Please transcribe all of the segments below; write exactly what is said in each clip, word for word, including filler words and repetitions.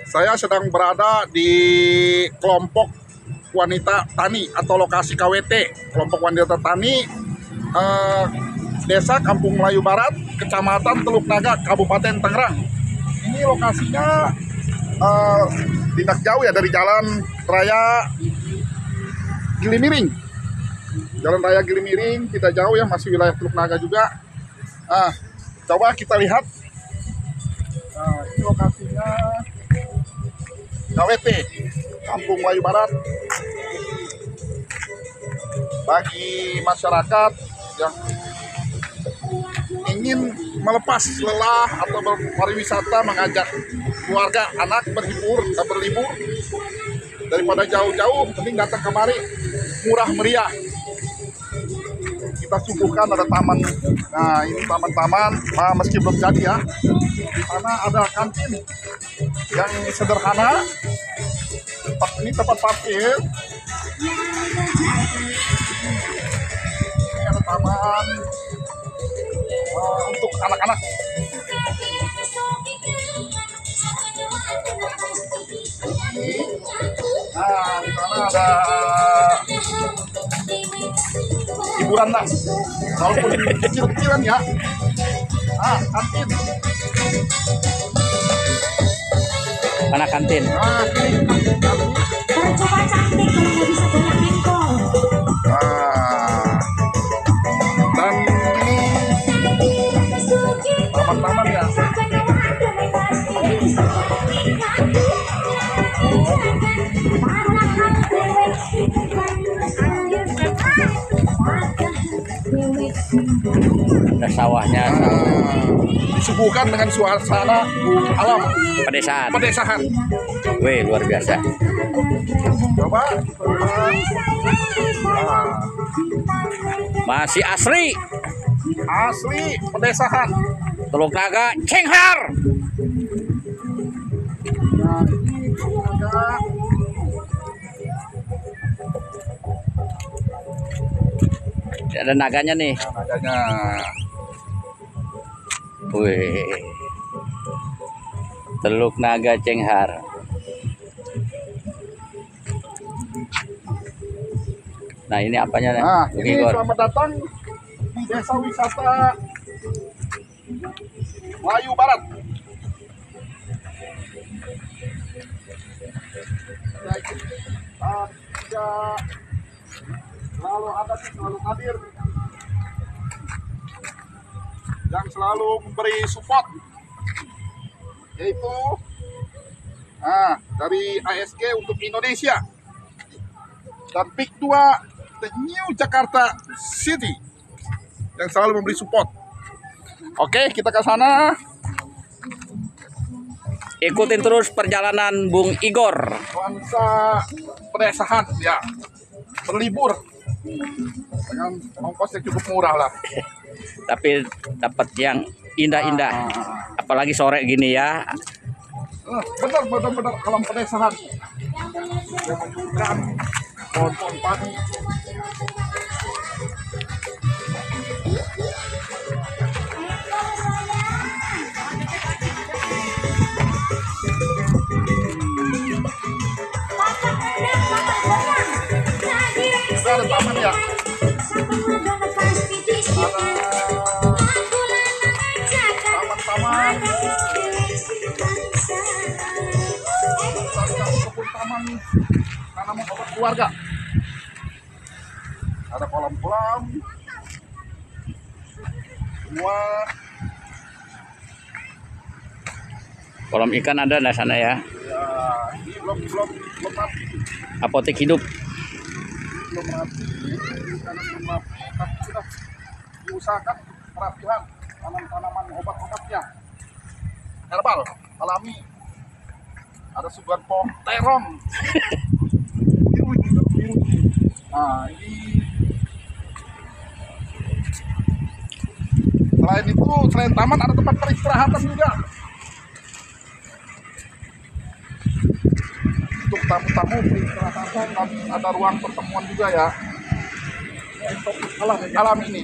Saya sedang berada di kelompok wanita tani atau lokasi K W T, kelompok wanita tani eh, Desa Kampung Melayu Barat, Kecamatan Teluk Naga, Kabupaten Tangerang. Ini lokasinya eh, tidak jauh ya dari Jalan Raya Gilimiring. Jalan Raya Gilimiring tidak jauh ya, masih wilayah Teluk Naga juga. Nah, coba kita lihat. Nah, ini lokasinya K W T Kampung Melayu Barat. Bagi masyarakat yang ingin melepas lelah atau berpariwisata, mengajak keluarga, anak berhibur, berlibur, daripada jauh-jauh, mending datang kemari, murah meriah. Kita suguhkan ada taman. Nah, ini taman-taman, nah, meski belum jadi ya. Di sana ada kantin yang sederhana. Tempat ini tempat parkir. Ini ada taman uh, untuk anak-anak. Nah, di sana ada hiburan lah, walaupun kecil-kecilan ya. Ah, kantin. Mana kantin? Nah, ini kantin. Coba cantik kalau nggak bisa banyak mengkol. Nah, dan ini taman-taman ya. Ada sawahnya, Nah, disuguhkan dengan suasana alam pedesaan. pedesaan. Wih, luar biasa. Coba. Nah, Masih asli. asli pedesaan. Teluk Naga, Cenghar. Nah, ini ada Ada naganya nih. adanya. Wih. Teluk Naga, Cenghar. Nah, ini apanya nih? Nah, Bung ini Igor? selamat datang di Desa Wisata Melayu Barat. Ada selalu ada selalu hadir yang selalu memberi support, yaitu nah, dari A S G untuk Indonesia dan P I K dua The New Jakarta City yang selalu memberi support. Oke, kita ke sana. Ikutin terus perjalanan Bung Igor. Nuansa pedesaan ya, berlibur dengan ongkos yang cukup murah lah. Tapi dapat yang indah-indah. Ah, Apalagi sore gini ya. ah, benar benar benar alam pedesaan yang menunjukkan pohon-pohon padi. Juga ada taman ya. Taman-taman, kebun taman, tanaman obat keluarga. Ada kolam-kolam, semua. Kolam ikan ada di sana ya. Ya, ini belum belum belum mati, Apotek hidup. belum mati, karena belum mati, tapi sudah diusahakan perapihan tanaman-tanaman obat-obatnya, herbal, alami. Ada sugar pohon terong. Biru, biru. Nah, ini selain itu, selain taman ada tempat peristirahatan juga. Untuk tamu-tamu peristirahatan, tapi ada ruang pertemuan juga ya. Untuk alam, alam ini.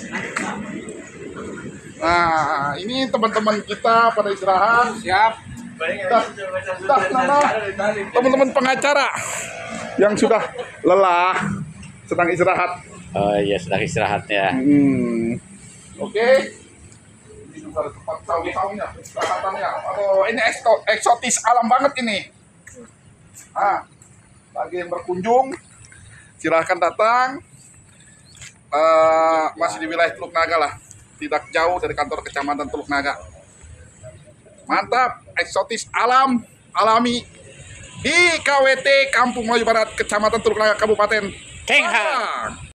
Nah, ini teman-teman kita pada istirahat. Siap. Dah, dah, Nana. Teman-teman pengacara yang sudah lelah sedang istirahat. Oh iya, sedang istirahat ya. Hmm. Oke. Ini juga ada tempat sawi-sawinya, istirahatannya. Oh, ini ekso- eksotis alam banget ini. Ah, bagi yang berkunjung, silahkan datang. Eh, masih di wilayah Teluk Naga lah, tidak jauh dari kantor kecamatan Teluk Naga. Mantap, eksotis alam alami di K W T Kampung Melayu Barat, Kecamatan Teluk Naga, Kabupaten Kenghang. Padang.